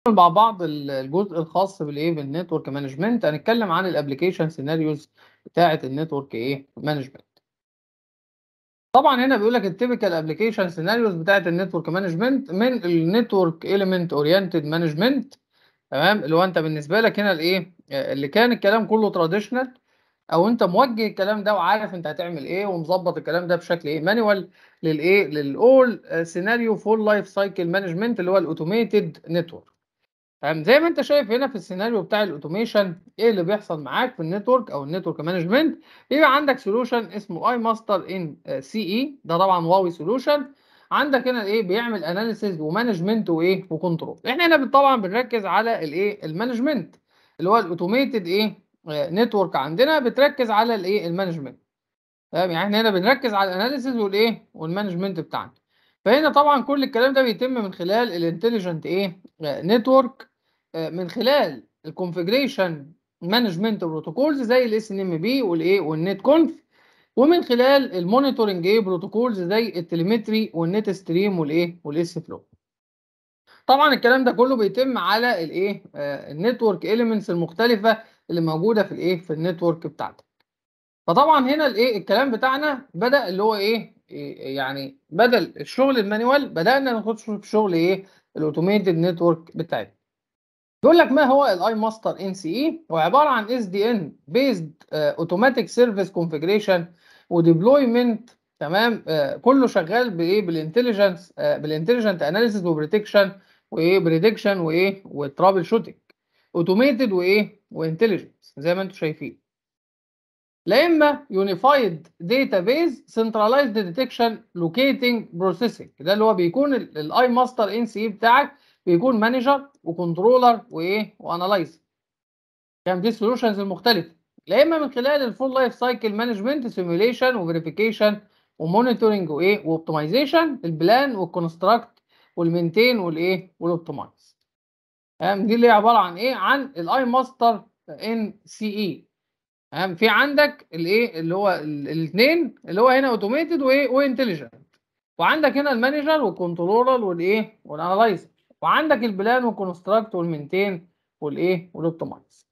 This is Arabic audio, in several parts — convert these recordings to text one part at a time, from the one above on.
مع بعض الجزء الخاص بالنتورك مانجمنت. هنتكلم عن الابلكيشن سيناريوز بتاعه النتورك مانجمنت. طبعا هنا بيقول لك التيبيكال ابلكيشن سيناريوز بتاعه النتورك مانجمنت من النتورك ايليمنت اورينتد مانجمنت. تمام، اللي هو انت بالنسبه لك هنا اللي كان الكلام كله تراديشنال، او انت موجه الكلام ده وعارف انت هتعمل ايه ومظبط الكلام ده بشكل مانوال للاول سيناريو فول لايف سايكل مانجمنت اللي هو الاوتوميتد نتورك. تمام، زي ما انت شايف هنا في السيناريو بتاع الاوتوميشن ايه اللي بيحصل معاك في النتورك او النتورك مانجمنت. يبقى عندك سولوشن اسمه اي ماستر ان سي اي، ده طبعا واوي سولوشن. عندك هنا بيعمل اناليسيز ومانجمنت وكنترول. احنا هنا طبعا بنركز على المانجمنت اللي هو الاوتوميتد نتورك. عندنا بتركز على المانجمنت. تمام، يعني احنا هنا بنركز على الاناليسيز والمانجمنت بتاعنا. فهنا طبعا كل الكلام ده بيتم من خلال الانتليجنت نتورك، من خلال الكونفيجريشن مانجمنت بروتوكولز زي الاس ان ام بي والنت كونف، ومن خلال المونيتورنج بروتوكولز زي التليمتري والنت ستريم والاس فلو. طبعا الكلام ده كله بيتم على النتورك اليمنتس المختلفه اللي موجوده في النتورك بتاعتك. فطبعا هنا الكلام بتاعنا بدأ اللي هو يعني بدل الشغل المانيوال بدأنا نخش في شغل الاوتوميتد نتورك بتاعتنا. بيقول لك ما هو الاي ماستر ان سي اي؟ هو عباره عن اس دي ان بيزد اوتوماتيك سيرفيس كونفيجريشن وديبلويمنت. تمام، كله شغال بالانتليجنس، بالانتليجنت اناليسيس وبريدكشن بريدكشن وترابل شوتنج. اوتوميتد وانتليجنس زي ما انتم شايفين. لا اما يونيفايد داتابيز سنترلايزد ديتكشن لوكيتنج بروسيسنج، ده اللي هو بيكون الاي ماستر ان سي بتاعك بيكون مانجر وكنترولر وانالايزر. يعني دي السولوشنز المختلفه. لا اما من خلال الفول لايف سايكل مانجمنت سيميوليشن وفيريفيكيشن ومونيتورنج واوبتمايزيشن، البلان والكونستراكت والمينتين والاوبتمايز. دي اللي هي عباره عن عن الاي ماستر ان سي اي. في عندك اللي هو الاثنين اللي هو هنا اوتوميتد وانتليجنت، وعندك هنا المانجر والكنترولر والانالايزر، وعندك البلان والكونستراكت والمينتين والاوبتمايز.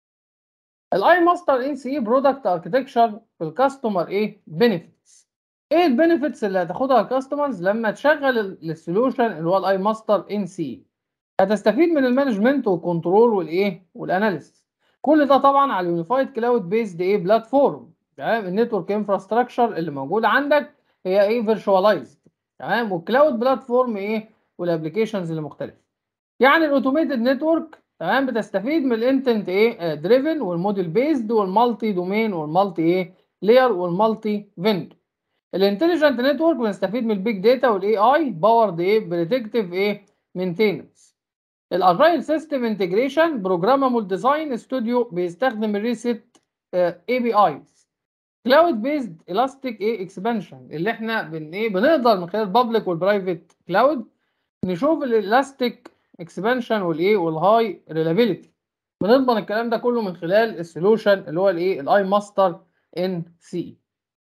الاي ماستر ان سي برودكت اركتكتشر في الكاستمر بنفيتس. ايه البنفيتس اللي هتاخدها الكاستمرز لما تشغل السولوشن اللي هو الاي ماستر ان سي؟ هتستفيد من المانجمنت والكنترول والاناليسيس. كل ده طبعا على اليونيفايد كلاود بيزد بلاتفورم. تمام، النتورك انفراستراكشر اللي موجود عندك هي فيرتشواليزد. تمام، والكلاود بلاتفورم والابلكيشنز اللي مختلفه. يعني الاوتوميتد نتورك تمام بتستفيد من الانتنت دريفن والموديل بيزد والمالتي دومين والمالتي لاير والمالتي فيندور. الانتليجنت نتورك بنستفيد من البيج داتا والاي اي باورد بريدكتيف مينتيننس. الاجايل سيستم انتجريشن بروجرامابل ديزاين استوديو بيستخدم الريست اي بي ايز. كلاود بيزد الاستيك اكسبانشن اللي احنا بنقدر من خلال البابليك والبرايفت كلاود نشوف الالاستيك اكسبانشن والهاي ريلابيلتي. بنضمن الكلام ده كله من خلال السولوشن اللي هو الاي ماستر ان سي.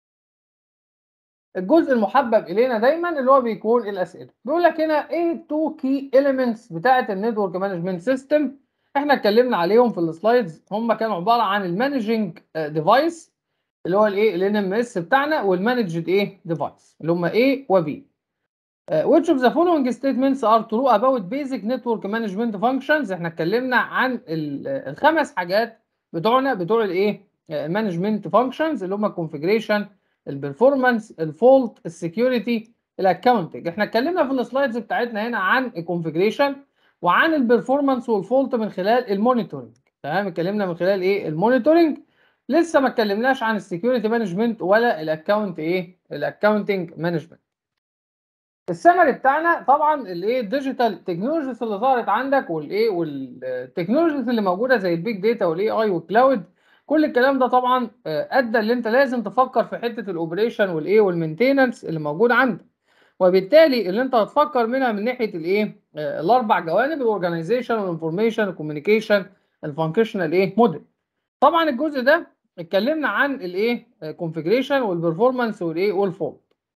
الجزء المحبب الينا دايما اللي هو بيكون الاسئله. بيقول لك هنا ايه تو كي اليمنتس بتاعه النتورك مانجمنت سيستم. احنا اتكلمنا عليهم في السلايدز، هم كانوا عباره عن المانجنج ديفايس اللي هو الان ام اس بتاعنا، والمانجد ديفايس اللي هم وبي. which of the following statements are true about basic network management functions. احنا اتكلمنا عن الخمس حاجات بتوعنا بتوع المانجمنت فانكشنز اللي هم الكونفيجريشن، البرفورمانس، الفولت، السكيورتي، الاكونتنج. احنا اتكلمنا في السلايدز بتاعتنا هنا عن الكونفيجريشن وعن البرفورمانس والفولت من خلال المونيتورنج. تمام، اتكلمنا من خلال المونيتورنج. لسه ما اتكلمناش عن السكيورتي مانجمنت ولا الاكونتنج مانجمنت. السمري بتاعنا طبعا الديجيتال تكنولوجيز اللي ظهرت عندك والتكنولوجيز اللي موجوده زي البيج داتا والاي اي والكلاود. كل الكلام ده طبعا ادى اللي انت لازم تفكر في حته الاوبريشن والمينتيننس اللي موجود عندك. وبالتالي اللي انت هتفكر منها من ناحيه الاربع جوانب: الاورجنايزيشن والانفورميشن والكوميونيكيشن الفانكشنال موديل. طبعا الجزء ده اتكلمنا عن كونفيجريشن والبرفورمانس والفولت.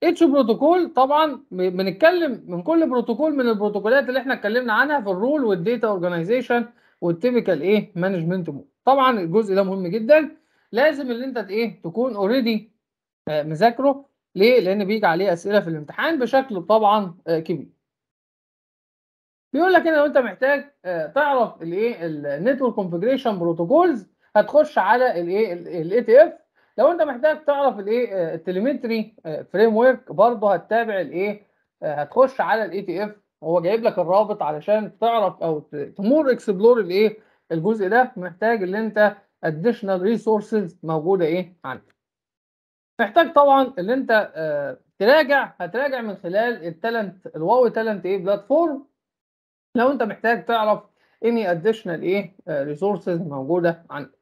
اتش بروتوكول طبعا بنتكلم من كل بروتوكول من البروتوكولات اللي احنا اتكلمنا عنها في الرول والديتا اورجانيزيشن والتيبيكال ايه مانجمنت مود. طبعا الجزء ده مهم جدا، لازم اللي انت ايه تكون اوريدي مذاكره. ليه؟ لان بيجي عليه اسئله في الامتحان بشكل طبعا كبير. بيقول لك هنا لو انت محتاج تعرف الايه النتورك كونفجريشن بروتوكولز هتخش على الايه الاي تي اف. لو انت محتاج تعرف الايه التليمتري فريم ورك برضه هتتابع الايه هتخش على الاي تي اف. هو جايب لك الرابط علشان تعرف او تمور اكسبلور الايه الجزء ده. محتاج ان انت اديشنال ريسورسز موجوده ايه عندك. محتاج طبعا ان انت هتراجع من خلال التالنت الواو تالنت ايه بلاتفورم لو انت محتاج تعرف اني اديشنال ايه ريسورسز موجوده عندك.